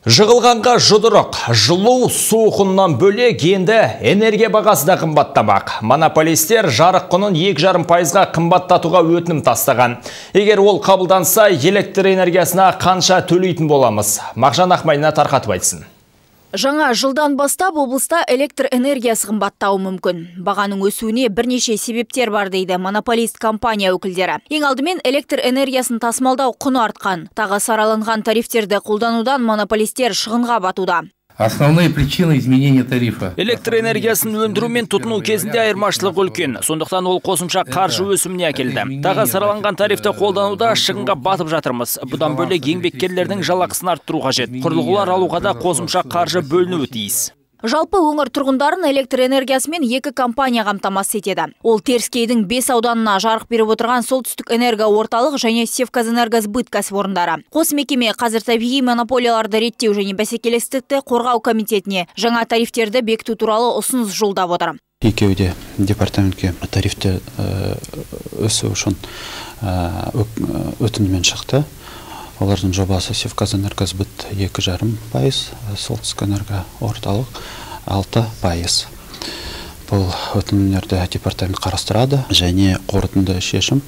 Жығылғанға жұдырық, жылу суқыннан бөлек енді энергия бағасы да қымбаттамақ. Монополистер жарық құнын 2,5%-ға қымбаттатуға өтінім тастаған. Егер ол қабылданса, электр энергиясына қанша төлейтін боламыз? Мағжан Ахмайна тарқатып айтсын. Жаңа жылдан бастап облыста электр энергиясы қымбаттауы мүмкін. Бағаның өсуіне бірнеше себептер бар дейді монополист компания өкілдері. Ең алдымен электр энергиясын тасымалдау құны артқан. Тағы сараланған тарифтерді қолданудан монополистер шығынға батуда. Основные причины изменения тарифа. Электр энергиясын өндіру мен тұтыну кезінде айырмашылық үлкен. Сондықтан ол қосымша қаржы өсіміне әкелді. Тағы сараланған тарифті қолдануда шығынға батып жатырмыз. Бұдан бөлек еңбеккерлердің жалақысын арттыру қажет. Құрылғылар алуға да қосымша қаржы бөлінуі тиіс. Жалпы өңір тұрғындарын электр энергиясымен 2 компания қамтамасыз етеді. Ол Теріскейдің 5 ауданына жарық беріп отырған Солтүстік энерго орталық және Севказэнергосбыт кәсіпорындары. Қос мекеме қазір табиғи монополияларды реттеу және бәсекелестікті қорғау комитетіне жаңа тарифтерді бекіту туралы ұсыныс жолдап отыр. Екеуі де департаментке тарифті өсу үшін өтініммен шықты. Олардың жобасы Севказэнергосбыт 2,5%, Солтүстік энерго орталық 6%. Бұл өтінімдерді департамент қарастырады және қорытынды шешім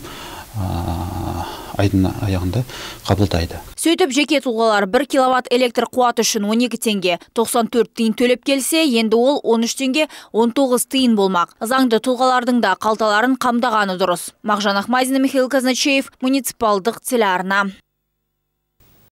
айдың аяғында қабылдайды. Сөйтіп, жеке тұлғалар 1 киловатт электр қуаты үшін 12 теңге 94 тиын төлеп келсе, енді ол 13 теңге 19 тиын болмақ. Заңды тұлғалардың да қалталарын қамдағаны дұрыс. Мағжан Ахмайна, Михаил Казначеев, муниципалдық телеарна.